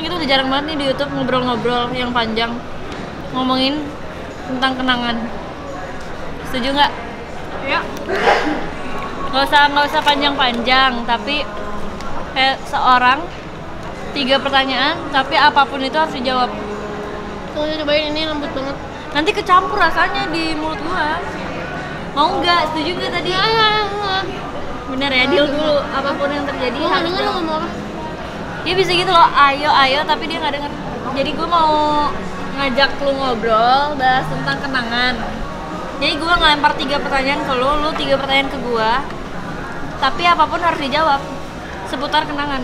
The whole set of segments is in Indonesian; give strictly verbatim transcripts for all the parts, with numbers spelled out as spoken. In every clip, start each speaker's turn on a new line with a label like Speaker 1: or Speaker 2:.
Speaker 1: Kita udah jarang banget nih di YouTube ngobrol-ngobrol yang panjang ngomongin tentang kenangan. Setuju nggak?
Speaker 2: Ya.
Speaker 1: Nggak usah nggak usah panjang-panjang, tapi kayak seorang tiga pertanyaan, tapi apapun itu harus dijawab.
Speaker 2: Tuh cobain, ini lembut banget.
Speaker 1: Nanti kecampur rasanya di mulut gua. Mau nggak? Setuju nggak tadi?
Speaker 2: Ya, ya, ya.
Speaker 1: Bener ya, deal dulu. Apapun yang terjadi
Speaker 2: Gue nggak
Speaker 1: harus
Speaker 2: denger lo
Speaker 1: jawab.
Speaker 2: ngomong apa.
Speaker 1: Dia bisa gitu loh, ayo ayo, tapi dia nggak denger. Jadi gue mau ngajak lu ngobrol bahas tentang kenangan. Jadi gue ngelempar tiga pertanyaan ke lu, lu tiga pertanyaan ke gue. Tapi apapun harus dijawab seputar kenangan.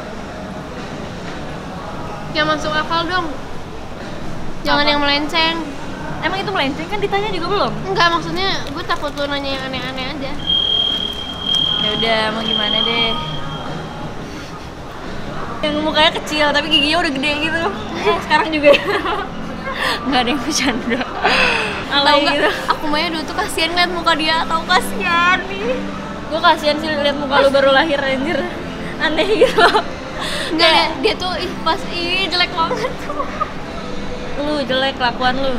Speaker 2: Yang masuk akal dong. Jangan
Speaker 1: Apa?
Speaker 2: yang melenceng.
Speaker 1: Emang itu melenceng kan ditanya juga belum?
Speaker 2: Enggak, maksudnya gue takut lu nanya yang aneh-aneh aja.
Speaker 1: Ya udah, mau gimana deh. Yang mukanya kecil tapi giginya udah gede gitu. Sekarang juga. Nggak ada yang bercanda.
Speaker 2: Tahu
Speaker 1: Alay
Speaker 2: nggak?
Speaker 1: gitu.
Speaker 2: Aku maunya dulu tuh kasihan liat muka dia, tau kasihan nih.
Speaker 1: Gue kasihan sih lihat muka lu baru lahir anjir. Aneh gitu.
Speaker 2: Enggak, dia, dia tuh ih pas ih jelek banget.
Speaker 1: Lu jelek kelakuan lu.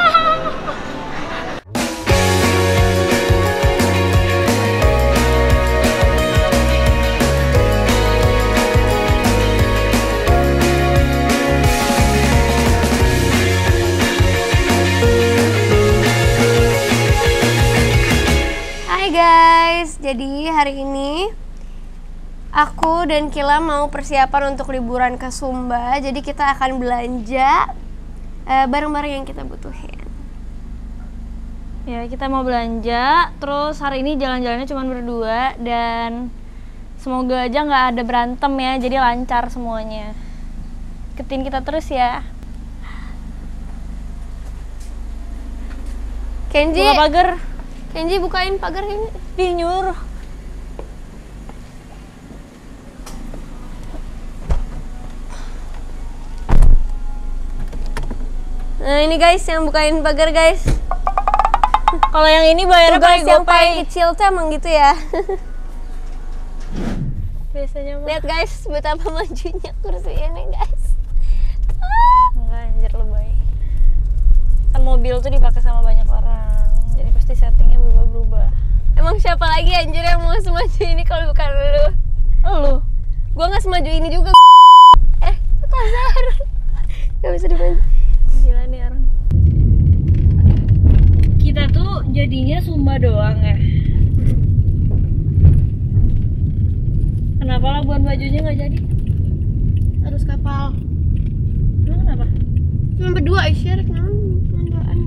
Speaker 2: Hai guys, jadi hari ini aku dan Kila mau persiapan untuk liburan ke Sumba. Jadi kita akan belanja uh, barang-barang yang kita butuhin.
Speaker 1: Ya, kita mau belanja, terus hari ini jalan-jalannya cuma berdua dan semoga aja nggak ada berantem ya, jadi lancar semuanya. Ikutin kita terus ya.
Speaker 2: Kenji,
Speaker 1: Buka pagar.
Speaker 2: Kenji bukain pagar ini.
Speaker 1: Ih, nyuruh.
Speaker 2: Nah ini guys yang bukain pagar guys.
Speaker 1: Kalau yang ini bayarnya
Speaker 2: Tugas
Speaker 1: pakai
Speaker 2: yang paling
Speaker 1: GoPay.
Speaker 2: kecil tuh emang gitu ya.
Speaker 1: Biasanya mah.
Speaker 2: Lihat guys, betapa majunya kursi ini guys.
Speaker 1: Enggak, anjir lebay. Kan mobil tuh dipakai sama banyak orang, jadi pasti settingnya berubah-berubah.
Speaker 2: Emang siapa lagi anjir yang mau semaju ini kalau bukan lu?
Speaker 1: Lu?
Speaker 2: Gua nggak semaju ini juga. Eh, kasar. Gak bisa dibantu.
Speaker 1: Gila nih orang. Kita tuh jadinya Sumba doang ya. Kenapa Labuan Bajonya nggak jadi?
Speaker 2: Harus kapal.
Speaker 1: Emang kenapa?
Speaker 2: Cuma berdua Aisyah, kenapa? Cuma duaan.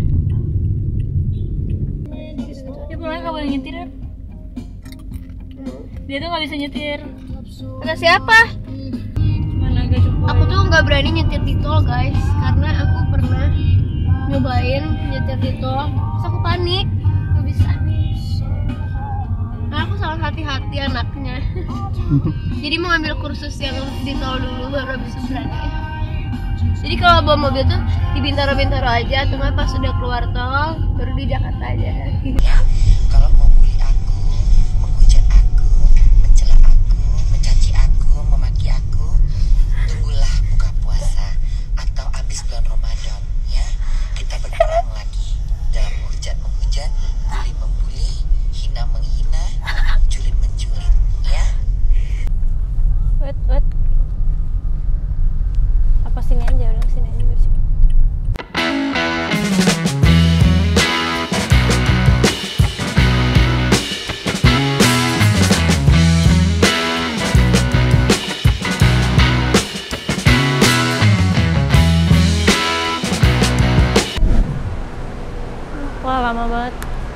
Speaker 1: Ya pulangnya nggak boleh nyetir kan? Dia tuh nggak bisa nyetir.
Speaker 2: Kata siapa?
Speaker 1: Cuman agak cukup.
Speaker 2: Aku tuh nggak berani nyetir di tol guys, karena aku pernah nyobain nyetir di tol, terus aku panik, nggak bisa. Nah, aku sangat hati-hati anaknya. Jadi mau ambil kursus yang di tol dulu baru bisa berani. Jadi kalau bawa mobil tuh di Bintaro-Bintaro aja, atau nggak pas udah keluar tol baru di Jakarta aja.
Speaker 3: Kalau mau bully aku, menghujat aku, mencela aku, mencaci aku, memaki aku, tunggulah buka puasa atau habis bulan Ramadan ya. Kita berperang lagi dalam hujat menghujat, bully membuli, hina menghina, julid menjulit ya.
Speaker 1: Wait, wait. Apa sini aja, udah sini aja biar cepet. Wah, lama banget.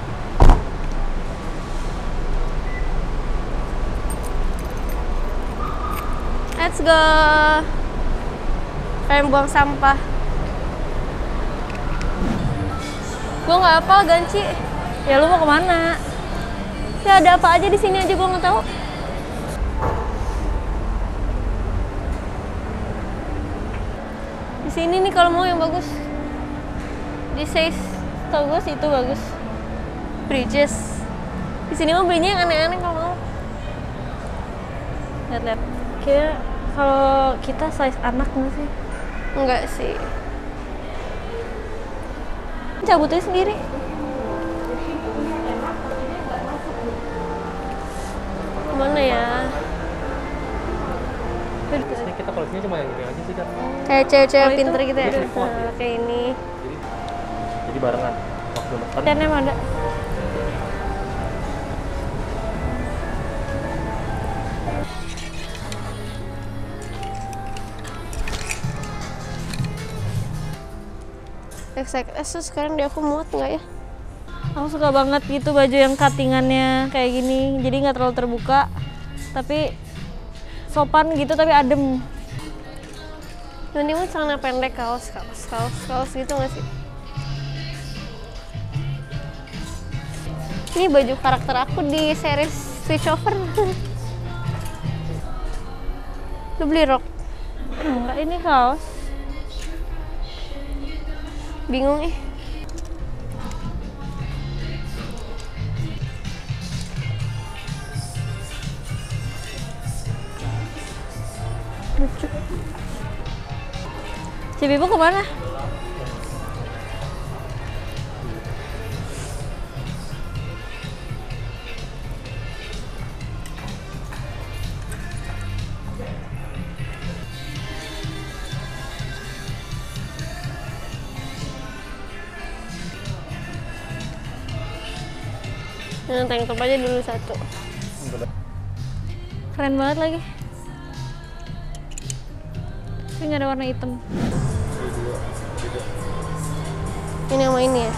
Speaker 2: Let's go. Kayak buang sampah. Gue nggak apa Ganci.
Speaker 1: Ya lu mau kemana?
Speaker 2: Ya ada apa aja di sini aja gue nggak tahu. Di sini nih kalau mau yang bagus. Di size, tau gue situ bagus. Bridges. Di sini mah belinya yang aneh-aneh kalau mau.
Speaker 1: Lihat-lihat. Kayak Kalau kita size anak nggak sih?
Speaker 2: Enggak sih.
Speaker 1: Cabutnya sendiri.
Speaker 2: Kemana ya?
Speaker 4: Ini kita koleksinya cuma yang ini aja sih kan.
Speaker 2: Kayak cewek-cewek
Speaker 1: Kalau itu
Speaker 2: pinter gitu ya.
Speaker 4: dia slip-on.
Speaker 2: Nah, kayak ini.
Speaker 4: Jadi jadi barengan. Waktu depan.
Speaker 1: Dan emang ada.
Speaker 2: X X S tuh sekarang di aku muat nggak ya?
Speaker 1: Aku suka banget gitu baju yang cuttingannya kayak gini, jadi nggak terlalu terbuka, tapi sopan gitu tapi adem.
Speaker 2: Nanti mau celana pendek, kaos, kaos, kaos, kaos gitu nggak sih? Ini baju karakter aku di series Switch Over. Lu beli rok?
Speaker 1: Enggak, ini kaos.
Speaker 2: Bingung eh.
Speaker 1: Lucu. Cibibu kemana?
Speaker 2: Nah, tank top aja dulu satu.
Speaker 1: Keren banget lagi. Tapi nggak ada warna hitam.
Speaker 2: Ini sama ini ya?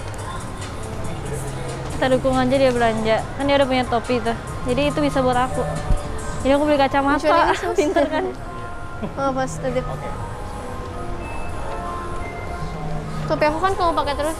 Speaker 1: Kita dukung aja dia belanja. Kan dia udah punya topi tuh. Jadi itu bisa buat aku. Jadi aku beli kacamata.
Speaker 2: Lucu ini, Sus.
Speaker 1: Pinter kan?
Speaker 2: Oh, pas tadi. Topi aku kan kamu pakai terus.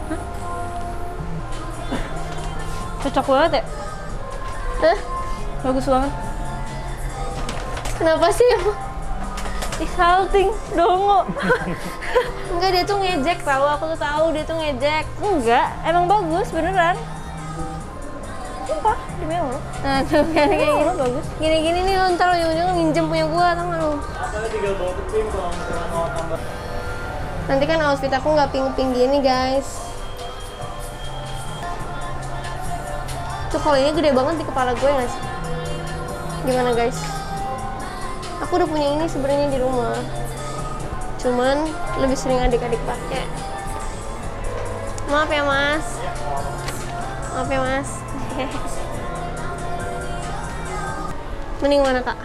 Speaker 1: Cocok banget ya?
Speaker 2: Hah?
Speaker 1: Bagus banget.
Speaker 2: Kenapa sih?
Speaker 1: Ih, salting, dongo.
Speaker 2: Enggak, dia tuh ngejek tahu, aku tuh tahu dia tuh ngejek.
Speaker 1: Enggak, emang bagus beneran. Sumpah, demi Allah.
Speaker 2: Nah, tuh kan kayak gini.
Speaker 1: Allah, bagus.
Speaker 2: Gini-gini nih lo ntar lo ujung-ujung minjem punya gua, tau gak lo? Nanti kan outfit aku nggak pink-pink gini, guys. Tuh kalau ini gede banget di kepala gue nggak sih? Gimana, guys? Aku udah punya ini sebenarnya di rumah. Cuman lebih sering adik-adik pakai. Maaf ya, Mas. Maaf ya, Mas. Mending mana, Kak?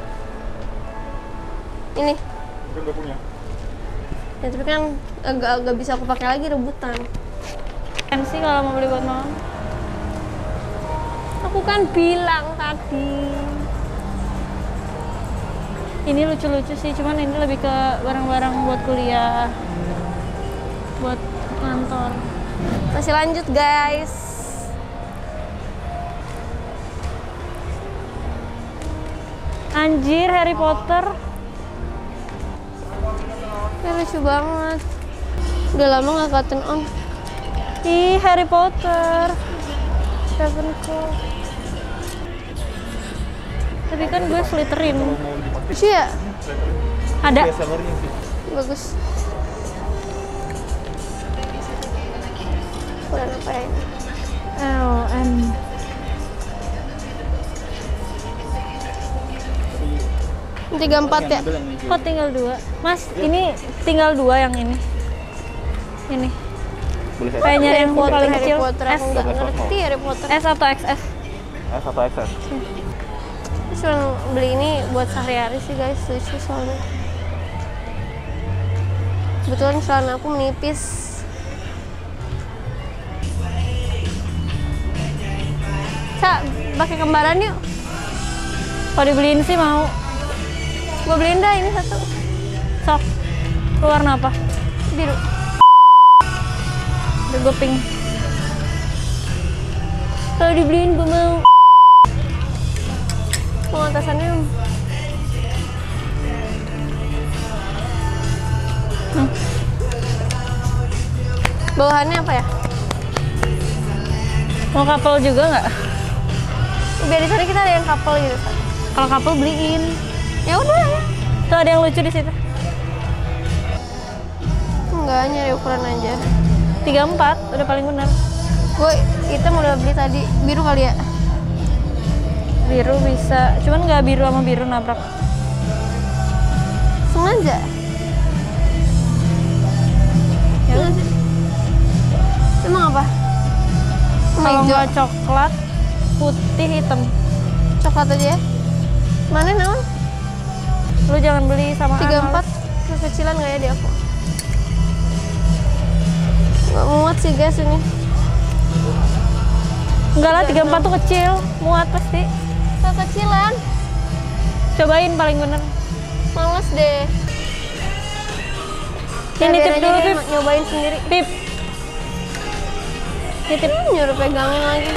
Speaker 2: Ini.
Speaker 4: Mungkin udah punya.
Speaker 2: Ya, tapi kan agak-agak bisa aku pakai lagi, rebutan.
Speaker 1: Kan sih kalau mau beli buat mama.
Speaker 2: Aku kan bilang tadi.
Speaker 1: Ini lucu-lucu sih, cuman ini lebih ke barang-barang buat kuliah, buat kantor.
Speaker 2: Masih lanjut, guys.
Speaker 1: Anjir, Harry Potter.
Speaker 2: Ini lucu banget. Udah lama nggak cotton on.
Speaker 1: Ih, Harry Potter. Ravenclaw. Tapi kan gue Slytherin.
Speaker 2: Lucu ya?
Speaker 1: Ada.
Speaker 4: Bestsellernya sih.
Speaker 2: Bagus. Udah apa ya ini?
Speaker 1: L M.
Speaker 2: tiga puluh empat ya?
Speaker 1: Kok tinggal dua? Mas, ini tinggal dua yang ini. Ini.
Speaker 4: Boleh saya
Speaker 1: Kayak nyari yang
Speaker 2: Potter,
Speaker 1: paling
Speaker 2: Harry
Speaker 1: kecil.
Speaker 2: Potter, aku
Speaker 1: S,
Speaker 2: nggak ngerti Harry Potter.
Speaker 1: S atau X S?
Speaker 4: S atau X S?
Speaker 2: Terus cuma beli ini buat sehari-hari sih, guys. Lucu soalnya. Kebetulan celana aku menipis. Kak, pakai kembaran yuk.
Speaker 1: Kalau dibeliin sih mau.
Speaker 2: Gue beliin dah ini satu.
Speaker 1: Sok. Lu warna apa?
Speaker 2: Biru.
Speaker 1: Udah gue pink. Kalau dibeliin gue mau.
Speaker 2: Mau atasannya.
Speaker 1: Hmm.
Speaker 2: Bawahannya apa ya?
Speaker 1: Mau couple juga nggak?
Speaker 2: Biar di sana kita ada yang couple gitu.
Speaker 1: Kalau couple beliin.
Speaker 2: Ya udah ya.
Speaker 1: Tuh ada yang lucu di situ.
Speaker 2: Enggak, nyari ukuran aja.
Speaker 1: tiga puluh empat udah paling benar.
Speaker 2: Gue hitam udah beli tadi, biru kali ya?
Speaker 1: Biru bisa, cuman nggak biru sama biru nabrak.
Speaker 2: Sengaja?
Speaker 1: Ya
Speaker 2: Iya sih. Emang apa? Sama
Speaker 1: Kalau
Speaker 2: hijau,
Speaker 1: nggak coklat, putih, hitam.
Speaker 2: coklat aja ya? Mana naon?
Speaker 1: Lu jangan beli sama
Speaker 2: tiga puluh empat kekecilan nggak ya di aku? Nggak muat sih guys ini.
Speaker 1: Enggak lah, tiga puluh empat tuh kecil, muat pasti.
Speaker 2: Kekecilan,
Speaker 1: Cobain paling bener.
Speaker 2: males deh.
Speaker 1: Ini
Speaker 2: Ya, biar
Speaker 1: tip
Speaker 2: aja
Speaker 1: dulu,
Speaker 2: deh,
Speaker 1: Pip.
Speaker 2: nyobain sendiri.
Speaker 1: Pip. Titip.
Speaker 2: Hmm, nyuruh pegangin lagi.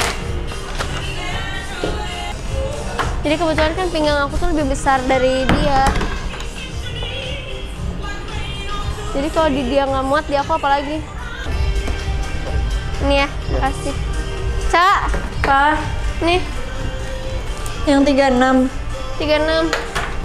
Speaker 2: Jadi kebetulan kan pinggang aku tuh lebih besar dari dia. Jadi kalau di dia nggak muat, di aku apalagi. Ini ya, kasih. Cak,
Speaker 1: Apa?
Speaker 2: nih
Speaker 1: Yang tiga puluh enam.
Speaker 2: tiga puluh enam.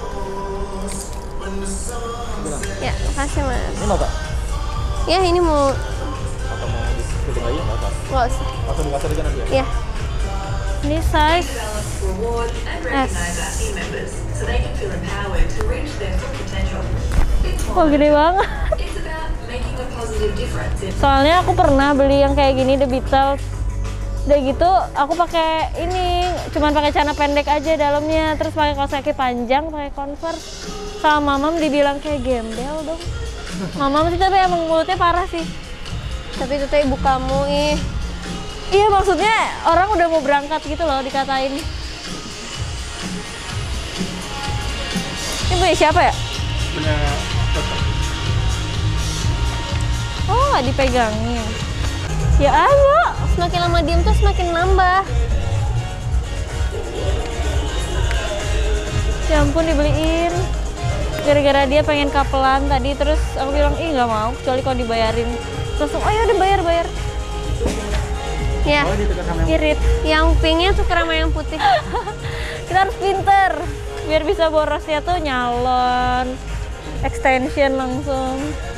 Speaker 2: Ya, makasih mas.
Speaker 4: Ini mau Kak?
Speaker 2: Ya ini mau,
Speaker 4: Atau mau dikirim aja nggak apa?
Speaker 2: nggak usah.
Speaker 4: Langsung dikasih aja nanti ya?
Speaker 2: Ya,
Speaker 1: Ini size
Speaker 5: reward and recognize our team members so they can feel empowered to reach their full potential. It's
Speaker 1: oh gede banget.
Speaker 5: It's about making a positive difference in
Speaker 1: Soalnya aku pernah beli yang kayak gini The Beatles. Udah gitu aku pakai ini, cuman pakai celana pendek aja dalamnya, terus pakai kaos kaki panjang, pakai Converse. Sama mamam dibilang kayak gembel dong. Mamam sih tapi emang mulutnya parah sih.
Speaker 2: tapi itu tuh ibu kamu ih.
Speaker 1: Iya maksudnya orang udah mau berangkat gitu loh dikatain. Ini punya siapa ya?
Speaker 4: Punya
Speaker 1: Oh nggak dipegangin. Ya ayo.
Speaker 2: Semakin lama diem tuh semakin nambah.
Speaker 1: Ya ampun dibeliin. Gara-gara dia pengen kapelan tadi, terus aku bilang ih nggak mau kecuali kalau dibayarin. Terus oh ya udah bayar bayar.
Speaker 2: Ya,
Speaker 4: oh, ini dekat sama yang
Speaker 1: Irit.
Speaker 2: yang pinknya tuh sama yang putih.
Speaker 1: Kita harus pinter biar bisa borosnya tuh nyalon, extension langsung.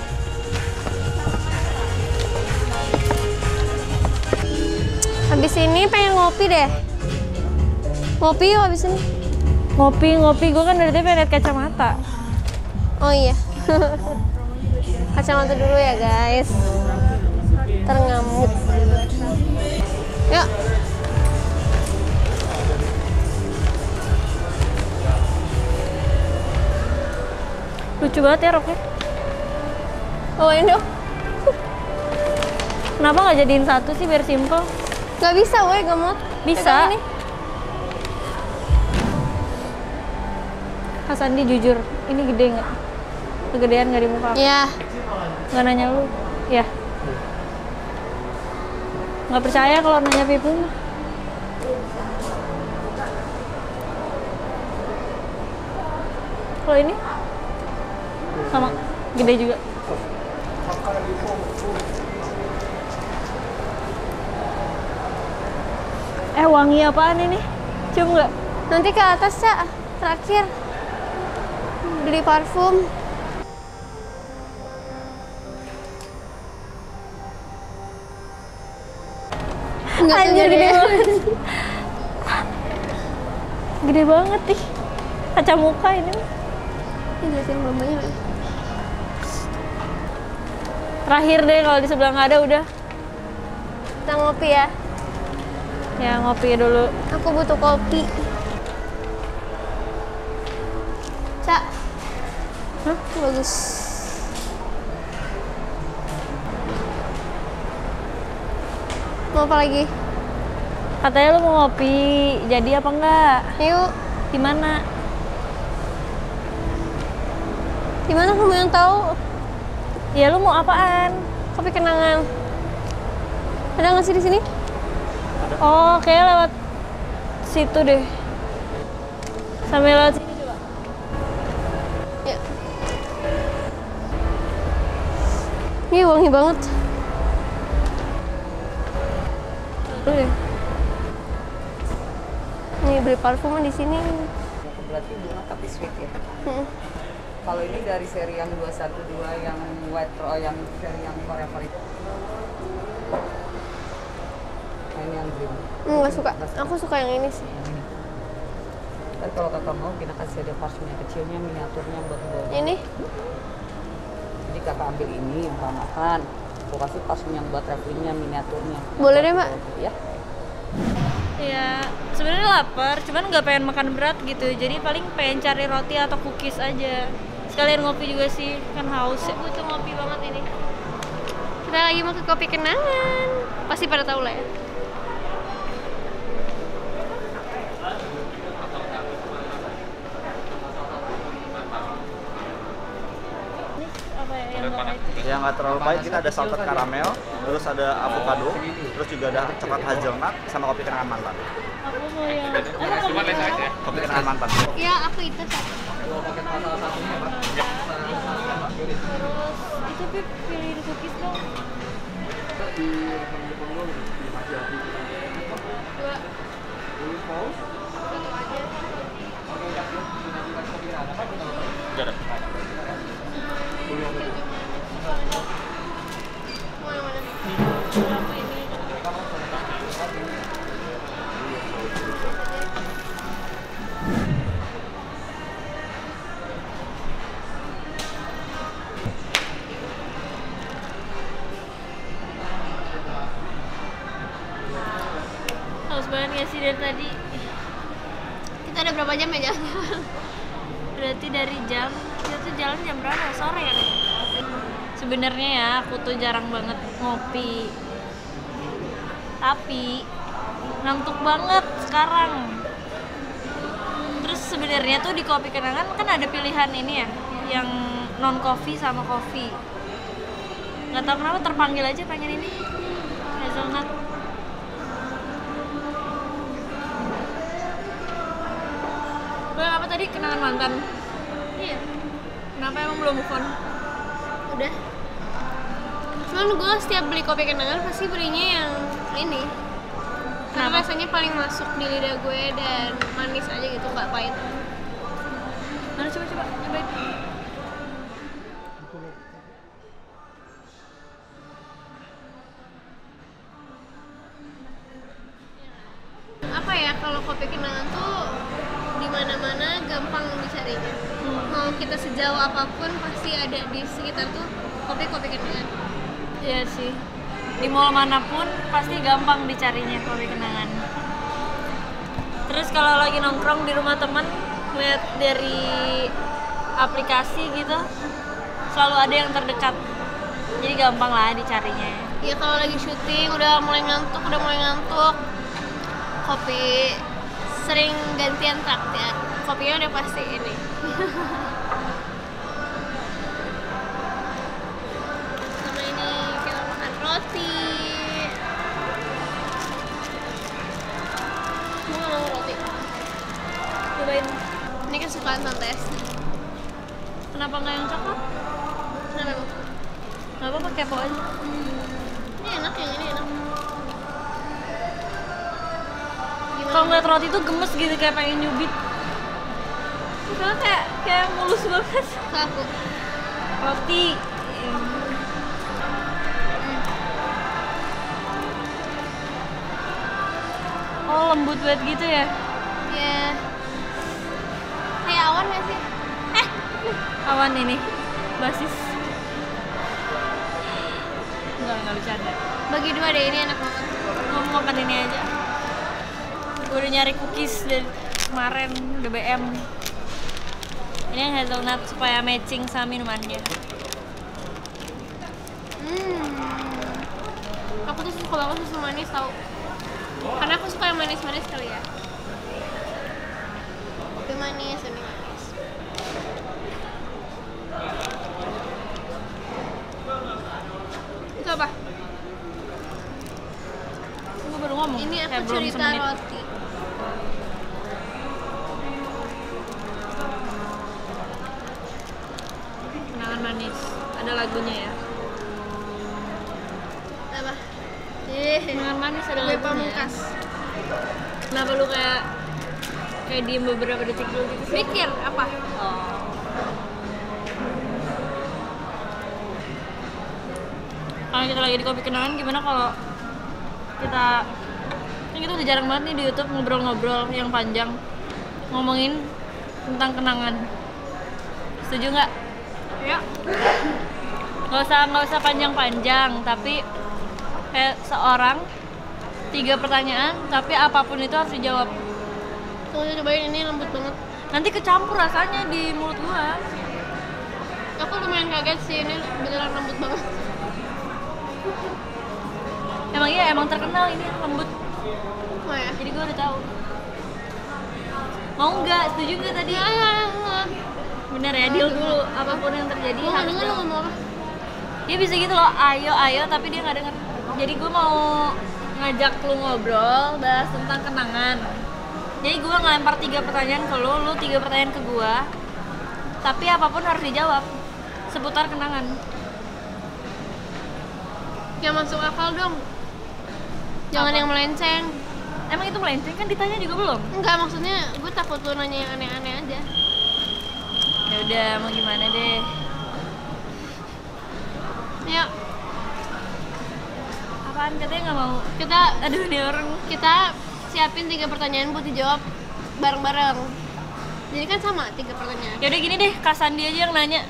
Speaker 2: Habis ini pengen ngopi deh. Ngopi yuk habis ini.
Speaker 1: Ngopi ngopi gue kan dari tadi pengen liat kacamata.
Speaker 2: Oh iya. Kacamata dulu ya guys. Terngamuk. Yuk.
Speaker 1: Lucu banget ya roknya.
Speaker 2: Bawain dong.
Speaker 1: Kenapa nggak jadiin satu sih biar simple?
Speaker 2: Gak bisa woi, gak mau.
Speaker 1: Bisa.
Speaker 2: Pegang ini.
Speaker 1: Kak Sandi jujur, ini gede nggak? Kegedean nggak di muka aku?
Speaker 2: Ya.
Speaker 1: Nggak nanya lu? Ya. Nggak percaya kalau nanya Pipu mah. Kalau ini? Sama, gede juga. Eh wangi apaan ini? Cium nggak?
Speaker 2: Nanti ke atas ya, terakhir. Beli parfum. Enggak
Speaker 1: Anjir gede
Speaker 2: kegedean.
Speaker 1: banget. Gede banget nih. Kaca muka ini.
Speaker 2: Ini jelasin bambanya nggak?
Speaker 1: Terakhir deh kalau di sebelah nggak ada udah.
Speaker 2: Kita ngopi ya.
Speaker 1: Ya ngopi dulu.
Speaker 2: Aku butuh kopi. Cak.
Speaker 1: Hah?
Speaker 2: Bagus. Mau apa lagi?
Speaker 1: Katanya lu mau ngopi, jadi apa enggak?
Speaker 2: Yuk.
Speaker 1: Di mana?
Speaker 2: Gimana kamu yang tahu?
Speaker 1: Ya lu mau apaan?
Speaker 2: Kopi kenangan. Ada nggak sih di sini?
Speaker 1: Oh, kayak lewat situ deh. Sambil lewat sini coba.
Speaker 2: Ya. Ini wangi banget.
Speaker 1: Tuh deh.
Speaker 2: Nih beli parfum di sini.
Speaker 6: berarti bunga tapi sweet ya.
Speaker 2: Hmm.
Speaker 6: Kalau ini dari seri yang dua satu dua yang white ro yang seri yang forever itu. Nah, ini yang green.
Speaker 2: Hmm, nggak suka. Aku suka yang ini sih.
Speaker 6: Tapi kalau kakak mau, kita kasih ada parfumnya kecilnya, miniaturnya buat bawa.
Speaker 2: Ini?
Speaker 6: Jadi kakak ambil ini, bahan makan. Aku kasih parfum yang buat travelingnya, miniaturnya.
Speaker 2: Boleh deh, Mbak.
Speaker 6: Ya.
Speaker 1: Ya, sebenarnya lapar, cuman nggak pengen makan berat gitu. Jadi paling pengen cari roti atau cookies aja. Sekalian ngopi juga sih, kan haus.
Speaker 2: Aku butuh ngopi banget ini. Kita lagi mau ke kopi kenangan. Pasti pada tahu lah ya.
Speaker 1: Ini apa ya yang nggak itu?
Speaker 4: Yang nggak terlalu pahit, kita ada salted karamel, terus ada avocado, terus juga ada coklat hazelnut sama kopi kenangan mantan.
Speaker 1: Aku mau yang apa kopi kenangan?
Speaker 4: Kopi kenangan mantan.
Speaker 2: Ya, aku itu satu.
Speaker 1: Terus itu Pip, pilih cookies dong.
Speaker 2: Dua. Satu aja.
Speaker 4: Udah ada.
Speaker 2: Mau yang mana?
Speaker 1: Sama ini. Haus banget nggak sih dari tadi?
Speaker 2: Kita ada berapa jam ya jalan?
Speaker 1: Berarti dari jam kita tuh jalan jam berapa? Sore kan ya? Sebenarnya ya aku tuh jarang banget ngopi. Tapi ngantuk banget sekarang. Terus sebenarnya tuh di kopi kenangan kan ada pilihan ini ya, yang non coffee sama coffee. Nggak tahu kenapa terpanggil aja pengen ini hazelnut. Gue apa tadi kenangan mantan?
Speaker 2: Iya.
Speaker 1: Kenapa emang belum move on?
Speaker 2: Udah. Cuman gue setiap beli kopi kenangan pasti belinya yang ini. Karena
Speaker 1: Kenapa?
Speaker 2: rasanya paling masuk di lidah gue dan manis aja gitu, nggak pahit.
Speaker 1: Mana coba coba nyobain.
Speaker 2: Apa ya, kalau kopi kenangan tuh di mana-mana gampang dicarinya. Mau kita sejauh apapun pasti ada di sekitar tuh kopi-kopi kenangan.
Speaker 1: Iya sih. Di mall manapun pasti gampang dicarinya kopi kenangan. Terus kalau lagi nongkrong di rumah teman, lihat dari aplikasi gitu, selalu ada yang terdekat. Jadi gampang lah dicarinya.
Speaker 2: Ya kalau lagi syuting udah mulai ngantuk, udah mulai ngantuk, kopi sering gantian traktir. Kopinya udah pasti ini. Sama ini kita makan roti. Gue gak mau roti.
Speaker 1: Cobain.
Speaker 2: Ini kesukaan Tante Esti.
Speaker 1: Kenapa nggak yang coklat?
Speaker 2: Kenapa emang?
Speaker 1: Nggak apa-apa, kepo aja.
Speaker 2: Ini enak, yang ini enak.
Speaker 1: Kalau ngeliat roti tuh gemes gitu, kayak pengen nyubit. Soalnya kayak kayak mulus banget.
Speaker 2: Ke aku.
Speaker 1: Roti. Oh, lembut banget gitu ya?
Speaker 2: Ya. Kayak awan gak sih? Eh,
Speaker 1: Awan ini, basis. Enggak, enggak bercanda.
Speaker 2: bagi dua deh, ini enak banget.
Speaker 1: Mau makan ini aja. Gue udah nyari cookies dari kemarin, D B M. Ini yang hazelnut supaya matching sama minumannya.
Speaker 2: Hmm. Aku tuh suka banget susu manis tau. Karena aku suka yang manis-manis kali ya. Kopi manis, ini manis. Itu apa?
Speaker 1: Gue baru ngomong.
Speaker 2: Ini aku
Speaker 1: kayak belum
Speaker 2: cerita
Speaker 1: semenit.
Speaker 2: roti.
Speaker 1: Kenangan manis. Ada lagunya ya.
Speaker 2: Apa? Eh,
Speaker 1: Kenangan manis ada
Speaker 2: Gue
Speaker 1: lagunya.
Speaker 2: Pamungkas.
Speaker 1: Kenapa lu kayak kayak diem beberapa detik dulu gitu sih?
Speaker 2: Mikir apa?
Speaker 1: Oh. Kalau kita lagi di kopi kenangan, gimana kalau kita kan kita udah jarang banget nih di YouTube ngobrol-ngobrol yang panjang ngomongin tentang kenangan. Setuju nggak?
Speaker 2: Ya.
Speaker 1: Nggak usah nggak usah panjang-panjang, tapi kayak seorang tiga pertanyaan, tapi apapun itu harus dijawab.
Speaker 2: Tunggu cobain, ini lembut banget.
Speaker 1: Nanti kecampur rasanya di mulut gua.
Speaker 2: Aku lumayan kaget sih, ini beneran lembut banget.
Speaker 1: Emang iya, emang terkenal ini lembut.
Speaker 2: Oh ya?
Speaker 1: Jadi gua udah tahu. Mau nggak? Setuju nggak tadi?
Speaker 2: Ya, ya, ya.
Speaker 1: Bener ya, deal dulu. Apapun yang terjadi
Speaker 2: Gue nggak
Speaker 1: harus
Speaker 2: denger lo
Speaker 1: jawab.
Speaker 2: ngomong apa.
Speaker 1: Dia bisa gitu loh, ayo ayo, tapi dia nggak denger. Jadi gue mau ngajak lu ngobrol, bahas tentang kenangan. Jadi gue ngelempar tiga pertanyaan ke lu, lu tiga pertanyaan ke gue. Tapi apapun harus dijawab seputar kenangan.
Speaker 2: Yang masuk akal dong. Jangan
Speaker 1: Apa?
Speaker 2: yang melenceng.
Speaker 1: Emang itu melenceng kan ditanya juga belum?
Speaker 2: Enggak, maksudnya gue takut lu nanya yang aneh-aneh aja.
Speaker 1: Ya udah, mau gimana deh.
Speaker 2: Yuk,
Speaker 1: Apaan katanya nggak mau?
Speaker 2: kita
Speaker 1: Aduh nih orang.
Speaker 2: kita siapin tiga pertanyaan buat dijawab bareng-bareng. Jadi kan sama tiga pertanyaan.
Speaker 1: Ya udah gini deh, Kak Sandi aja yang nanya.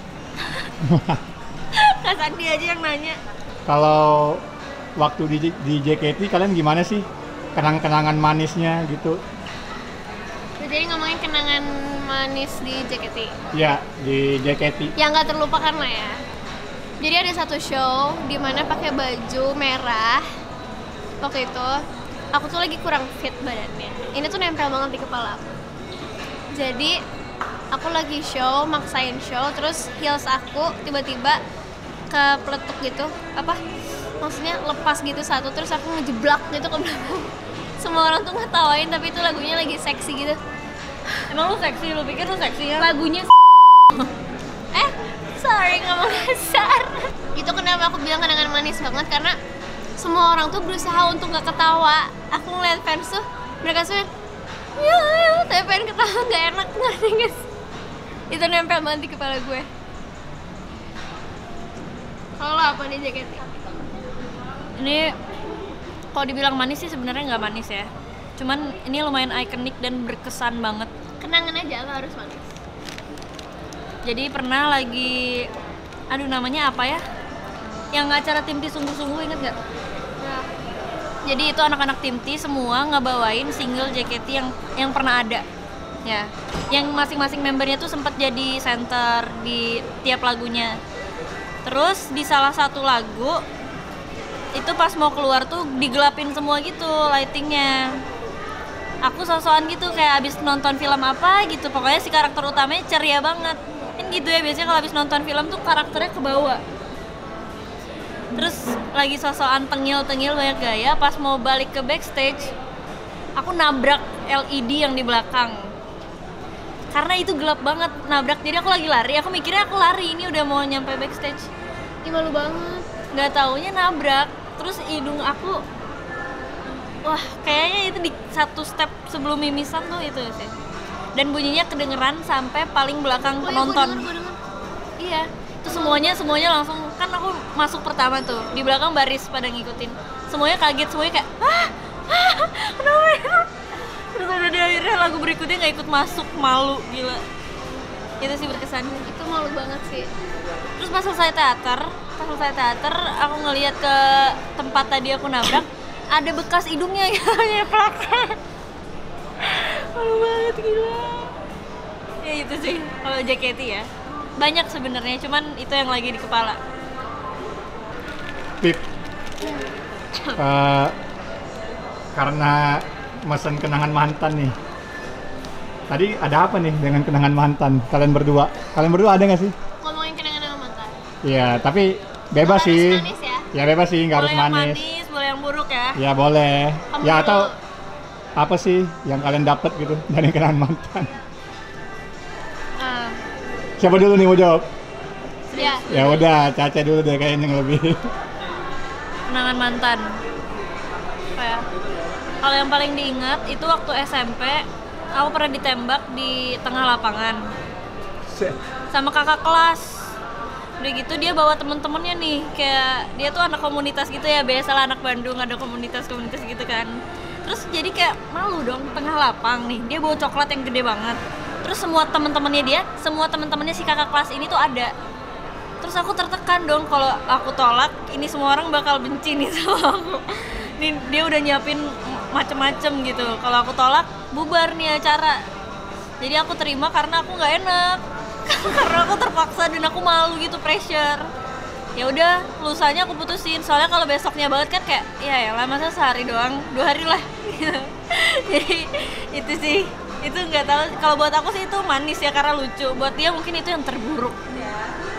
Speaker 1: Kak Sandi aja yang nanya.
Speaker 7: Kalau waktu di, di J K T kalian gimana sih? Kenang-kenangan manisnya gitu?
Speaker 2: Jadi ngomongin kenangan manis di J K T.
Speaker 7: Ya, di J K T.
Speaker 2: Yang nggak terlupakan lah ya. Jadi ada satu show di mana pakai baju merah. Waktu itu aku tuh lagi kurang fit badannya. Ini tuh nempel banget di kepala aku. Jadi aku lagi show, maksain show, terus heels aku tiba-tiba kepletuk gitu. Apa? Maksudnya lepas gitu satu, terus aku ngejeblak gitu ke belakang. Semua orang tuh ngetawain, tapi itu lagunya lagi seksi gitu.
Speaker 1: Emang lu seksi? Lu pikir lu seksi ya?
Speaker 2: Lagunya eh sorry ngomong kasar. Itu kenapa aku bilang kenangan manis banget, karena semua orang tuh berusaha untuk gak ketawa. Aku ngeliat fans tuh, mereka semua ya, ya, tapi pengen ketawa gak enak, ngerti gak sih? Itu nempel banget di kepala gue. Kalau lo apa nih J K T?
Speaker 1: Ini kalau dibilang manis sih sebenarnya nggak manis ya. Cuman ini lumayan ikonik dan berkesan banget.
Speaker 2: Kenangan aja, lo harus manis.
Speaker 1: Jadi pernah lagi, aduh namanya apa ya? Yang acara Tim T sungguh-sungguh, inget nggak?
Speaker 2: Nah,
Speaker 1: Jadi itu anak-anak Tim T semua ngebawain single J K T yang yang pernah ada. Ya, yang masing-masing membernya tuh sempat jadi center di tiap lagunya. Terus di salah satu lagu itu pas mau keluar tuh digelapin semua gitu lightingnya. Aku sosokan gitu kayak abis nonton film apa gitu, pokoknya si karakter utamanya ceria banget kan gitu ya, biasanya kalau abis nonton film tuh karakternya kebawa. Terus lagi sosokan tengil-tengil banyak gaya, pas mau balik ke backstage aku nabrak L E D yang di belakang karena itu gelap banget, nabrak. Jadi aku lagi lari, aku mikirnya aku lari ini udah mau nyampe backstage,
Speaker 2: ih malu banget.
Speaker 1: nggak taunya nabrak. Terus hidung aku, wah kayaknya itu di satu step sebelum mimisan tuh itu sih. Dan bunyinya kedengeran sampai paling belakang
Speaker 2: Oh iya,
Speaker 1: penonton.
Speaker 2: gue denger, gue denger.
Speaker 1: Iya, itu semuanya semuanya langsung, kan aku masuk pertama tuh, di belakang baris pada ngikutin. Semuanya kaget, semuanya kayak ah, ah kenapa ya? Terus udah di akhirnya lagu berikutnya nggak ikut masuk, malu gila. Itu sih berkesan.
Speaker 2: Itu malu banget sih.
Speaker 1: Terus pas selesai teater, pas selesai teater aku ngeliat ke tempat tadi aku nabrak, ada bekas hidungnya yang nyeplak. Malu banget gila. Ya itu sih kalau J K T ya. Banyak sebenarnya, cuman itu yang lagi di kepala.
Speaker 7: Pip, eh, karena mesen kenangan mantan nih. Tadi ada apa nih dengan kenangan mantan kalian berdua? Kalian berdua ada nggak sih?
Speaker 2: Ngomongin kenangan sama mantan.
Speaker 7: Iya, tapi bebas
Speaker 2: Harus
Speaker 7: sih.
Speaker 2: manis ya?
Speaker 7: Ya bebas sih, nggak harus
Speaker 1: Boleh yang
Speaker 7: manis.
Speaker 1: manis, boleh yang buruk ya.
Speaker 7: Ya boleh.
Speaker 2: Kamu
Speaker 7: Ya
Speaker 2: dulu.
Speaker 7: atau apa sih yang kalian dapat gitu dari kenangan mantan?
Speaker 1: Ah,
Speaker 7: Siapa dulu nih mau jawab?
Speaker 2: Ya.
Speaker 7: Ya udah, Caca dulu deh kayaknya yang lebih.
Speaker 1: kenangan mantan. Apa ya? Kalau yang paling diingat itu waktu S M P, aku pernah ditembak di tengah lapangan sama kakak kelas. Udah gitu dia bawa temen-temennya nih, kayak dia tuh anak komunitas gitu ya, biasalah anak Bandung ada komunitas-komunitas gitu kan. Terus jadi kayak malu dong, tengah lapang nih, dia bawa coklat yang gede banget. Terus semua temen-temennya dia, semua temen-temennya si kakak kelas ini tuh ada. Terus aku tertekan dong, kalau aku tolak, ini semua orang bakal benci nih sama aku. Nih dia udah nyiapin macem-macem gitu. Kalau aku tolak, bubar nih acara. Jadi aku terima karena aku nggak enak. Karena aku terpaksa dan aku malu gitu, pressure. Ya udah, lusanya aku putusin. Soalnya kalau besoknya banget kan kayak, ya ya lah masa sehari doang, dua hari lah. Jadi itu sih, itu nggak tahu. Kalau buat aku sih itu manis ya karena lucu. Buat dia mungkin itu yang terburuk.
Speaker 2: Ya,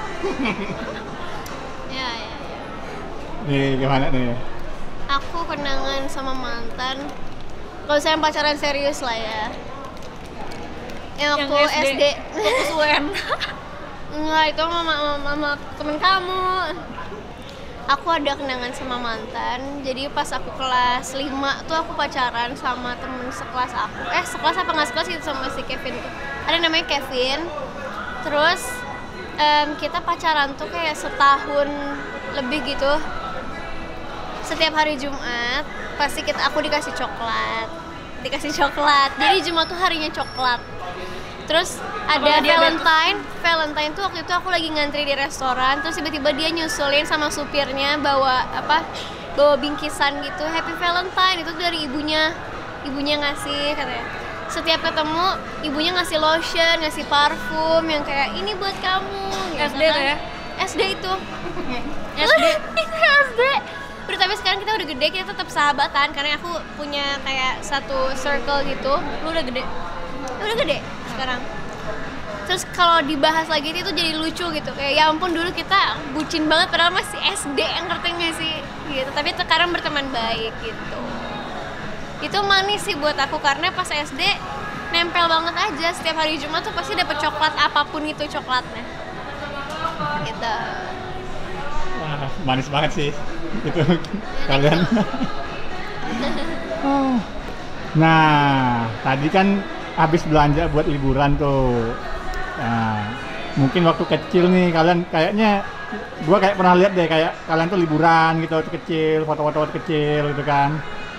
Speaker 2: ya, ya.
Speaker 7: Nih gimana nih?
Speaker 2: Aku kenangan sama mantan. Kalau saya pacaran serius lah ya. Yang aku S D.
Speaker 1: Fokus U N.
Speaker 2: Enggak, itu mama mama, mama temen kamu. Aku ada kenangan sama mantan. Jadi pas aku kelas lima tuh aku pacaran sama temen sekelas aku. Eh, sekelas apa nggak sekelas gitu sama si Kevin tuh. Ada namanya Kevin. Terus em, kita pacaran tuh kayak setahun lebih gitu. Setiap hari Jumat pasti kita aku dikasih coklat. Dikasih coklat. Jadi Jumat tuh harinya coklat. Terus ada Valentine, Valentine tuh waktu itu aku lagi ngantri di restoran, terus tiba-tiba dia nyusulin sama supirnya bawa apa? Bawa bingkisan gitu, Happy Valentine, itu dari ibunya. Ibunya ngasih katanya. Setiap ketemu ibunya ngasih lotion, ngasih parfum yang kayak ini buat kamu.
Speaker 1: S D tuh ya?
Speaker 2: S D itu.
Speaker 1: S D.
Speaker 2: S D. Udah, tapi sekarang kita udah gede, kita tetap sahabatan karena aku punya kayak satu circle gitu.
Speaker 1: Lu udah gede?
Speaker 2: Udah gede sekarang. Terus kalau dibahas lagi itu jadi lucu gitu, kayak ya ampun dulu kita bucin banget padahal masih S D, yang ngerti nggak sih gitu, tapi sekarang berteman baik gitu. Itu manis sih buat aku karena pas S D nempel banget aja, setiap hari Jumat tuh pasti dapet coklat apapun itu coklatnya gitu.
Speaker 7: Wah, manis banget sih itu kalian. Nah, tadi kan habis belanja buat liburan tuh. Nah, mungkin waktu kecil nih kalian kayaknya, gua kayak pernah lihat deh kayak kalian tuh liburan gitu waktu kecil, foto-foto waktu kecil gitu kan.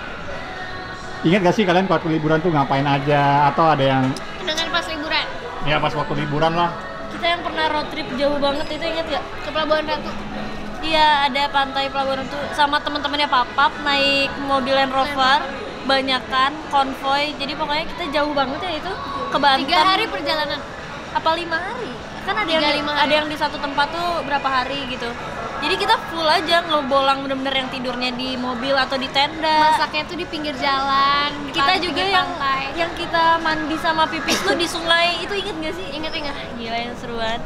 Speaker 7: Ingat gak sih kalian waktu liburan tuh ngapain aja, atau ada yang
Speaker 2: Kenangan pas liburan?
Speaker 7: Ya pas waktu liburan lah.
Speaker 1: Kita yang pernah road trip jauh banget itu inget gak?
Speaker 2: Ke Pelabuhan Ratu.
Speaker 1: Iya, ada pantai Pelabuhan Ratu sama teman-temannya Papap naik mobil Land Rover, banyakan konvoy. Jadi pokoknya kita jauh banget ya itu ke Banten.
Speaker 2: Tiga hari perjalanan.
Speaker 1: Apa lima hari? Kan ada
Speaker 2: Tiga,
Speaker 1: yang di,
Speaker 2: lima
Speaker 1: ada
Speaker 2: hari.
Speaker 1: yang di satu tempat tuh berapa hari gitu. Jadi kita full aja ngebolang bener-bener yang tidurnya di mobil atau di tenda.
Speaker 2: Masaknya tuh di pinggir jalan. Di
Speaker 1: Kita
Speaker 2: pan-
Speaker 1: juga
Speaker 2: pinggir
Speaker 1: yang
Speaker 2: pantai.
Speaker 1: yang kita mandi sama pipis tuh di sungai. Itu inget gak sih?
Speaker 2: Ingat-ingat.
Speaker 1: Gila yang seru banget.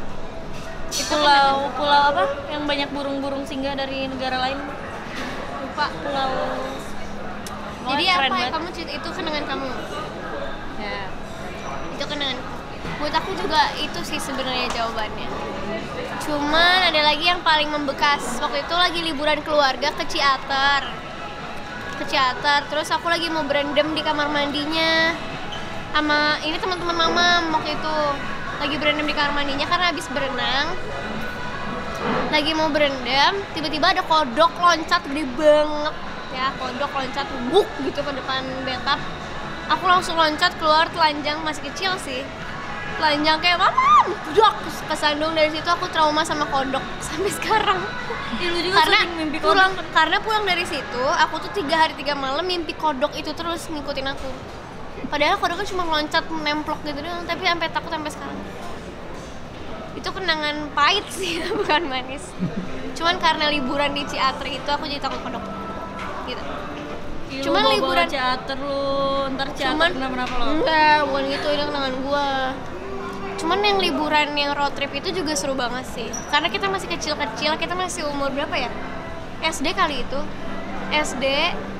Speaker 1: Pulau pulau apa? Yang banyak burung-burung singgah dari negara lain.
Speaker 2: Lupa.
Speaker 1: Pulau.
Speaker 2: Jadi
Speaker 1: Pokoknya keren
Speaker 2: apa yang
Speaker 1: banget.
Speaker 2: kamu cerita itu kenangan kamu? Ya. Itu kenangan. Buat aku juga itu sih sebenarnya jawabannya. Cuman ada lagi yang paling membekas. Waktu itu lagi liburan keluarga ke Ciater. Ke Ciater. Terus aku lagi mau berendam di kamar mandinya. Sama ini teman-teman mama waktu itu lagi berendam di kamar mandinya karena habis berenang. Lagi mau berendam, tiba-tiba ada kodok loncat gede banget. Ya, kodok loncat buk gitu ke depan bathtub. Aku langsung loncat keluar, telanjang, masih kecil sih. Telanjang kayak mama, dok, kesandung. Dari situ aku trauma sama kodok sampai sekarang.
Speaker 1: Ih, lu juga
Speaker 2: Karena
Speaker 1: sering mimpi
Speaker 2: pulang,
Speaker 1: kodok.
Speaker 2: karena pulang dari situ, aku tuh tiga hari tiga malam mimpi kodok itu terus ngikutin aku. Padahal kodoknya cuma loncat nemplok gitu doang, tapi sampai takut sampai sekarang. Itu kenangan pahit sih, bukan manis. Cuman karena liburan di Ciater itu aku jadi takut kodok. Gitu.
Speaker 1: Ih, lu
Speaker 2: Cuman
Speaker 1: bawa-bawa
Speaker 2: liburan
Speaker 1: Ciater lu, ntar Ciater
Speaker 2: Cuman
Speaker 1: kenapa-napa lo.
Speaker 2: enggak, bukan gitu, ini kenangan gua. Cuman yang liburan yang road trip itu juga seru banget sih. Karena kita masih kecil-kecil, kita masih umur berapa ya? S D kali itu. S D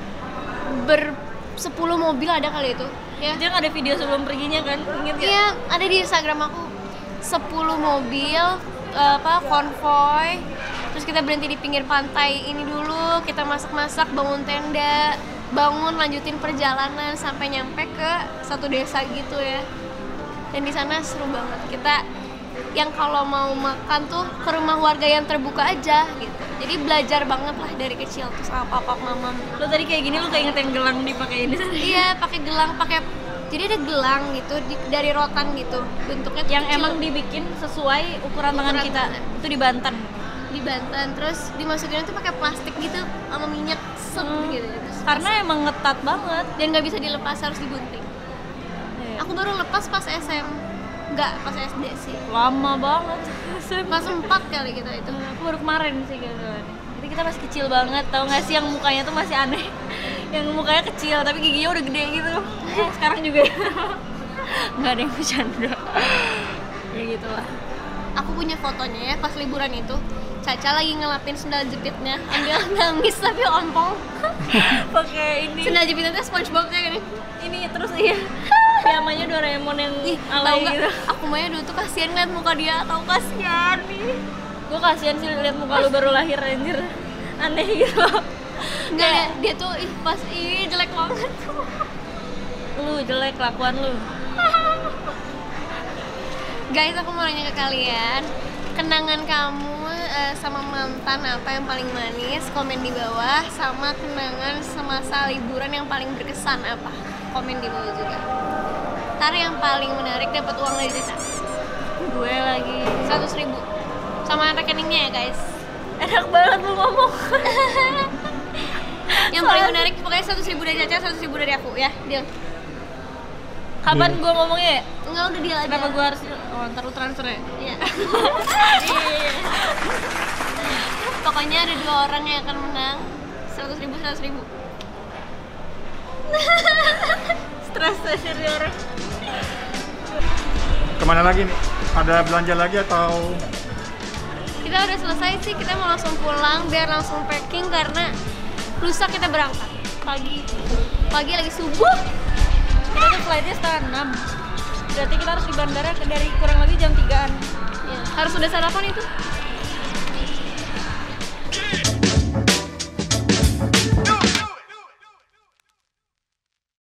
Speaker 2: ber sepuluh mobil ada kali itu. Ya.
Speaker 1: Dia nggak ada video sebelum perginya kan? Ingat gak?
Speaker 2: Iya, ada di Instagram aku. sepuluh mobil apa konvoy. Terus kita berhenti di pinggir pantai ini dulu, kita masak-masak, bangun tenda. bangun lanjutin perjalanan sampai nyampe ke satu desa gitu ya. Dan di sana seru banget. Kita yang kalau mau makan tuh ke rumah warga yang terbuka aja gitu. Jadi belajar banget lah dari kecil tuh sama papa mama.
Speaker 1: Lo tadi kayak gini lo kayak inget yang gelang dipakein.
Speaker 2: Iya, pakai gelang, pakai jadi ada gelang gitu di, dari rotan gitu. Bentuknya tuh
Speaker 1: Yang
Speaker 2: kecil.
Speaker 1: emang dibikin sesuai ukuran tangan
Speaker 2: Ukuran
Speaker 1: kita.
Speaker 2: tangan.
Speaker 1: Itu di Banten.
Speaker 2: Di Banten, terus dimasukin tuh pakai plastik gitu sama minyak set
Speaker 1: Hmm.
Speaker 2: gitu. Terus
Speaker 1: Karena emang ngetat banget.
Speaker 2: dan nggak bisa dilepas, harus digunting. Aku baru lepas pas S M, nggak pas S D sih.
Speaker 1: Lama banget.
Speaker 2: Pas empat kali kita itu.
Speaker 1: Aku baru kemarin sih gitu. Jadi kita masih kecil banget, tau gak sih yang mukanya tuh masih aneh. Yang mukanya kecil tapi giginya udah gede gitu. Eh, sekarang juga. Nggak ada yang bercanda. Ya gitu lah.
Speaker 2: Aku punya fotonya ya pas liburan itu. Caca lagi ngelapin sendal jepitnya, ambil nangis tapi ompong.
Speaker 1: Pakai ini.
Speaker 2: Sendal jepitnya tuh SpongeBob kayak gini.
Speaker 1: Ini terus iya. Piyamanya Doraemon yang
Speaker 2: Ih, tau
Speaker 1: alay
Speaker 2: nggak?
Speaker 1: gitu.
Speaker 2: Aku maunya dulu tuh kasihan ngeliat muka dia, tau kasihan nih.
Speaker 1: Gue kasihan sih lihat muka lu baru lahir anjir. Aneh gitu.
Speaker 2: Enggak ya, dia tuh ih pas ih jelek banget.
Speaker 1: Lu jelek kelakuan lu.
Speaker 2: Guys, aku mau nanya ke kalian, kenangan kamu eh, sama mantan apa yang paling manis? Komen di bawah. Sama kenangan semasa liburan yang paling berkesan apa? Komen di bawah juga. Ntar yang paling menarik dapat uang dari Caca
Speaker 1: Gue lagi.
Speaker 2: seratus ribu sama rekeningnya ya guys.
Speaker 1: Enak banget lu ngomong.
Speaker 2: Yang paling menarik pokoknya seratus ribu dari Caca, seratus ribu dari aku ya. Deal.
Speaker 1: Kapan gue ngomongnya ya?
Speaker 2: Enggak, udah deal aja.
Speaker 1: Kenapa gue harus oh, ntar lu transfer ya?
Speaker 2: Iya. Pokoknya ada dua orang yang akan menang seratus ribu, seratus ribu.
Speaker 1: Stres aja di orang.
Speaker 7: Kemana lagi nih? Ada belanja lagi atau?
Speaker 2: Kita udah selesai sih, kita mau langsung pulang biar langsung packing karena lusa kita berangkat pagi. Pagi lagi subuh.
Speaker 1: Kita tuh flightnya setengah enam. Berarti kita harus di bandara ke- dari kurang lebih jam tigaan.
Speaker 2: Ya, harus udah sarapan itu.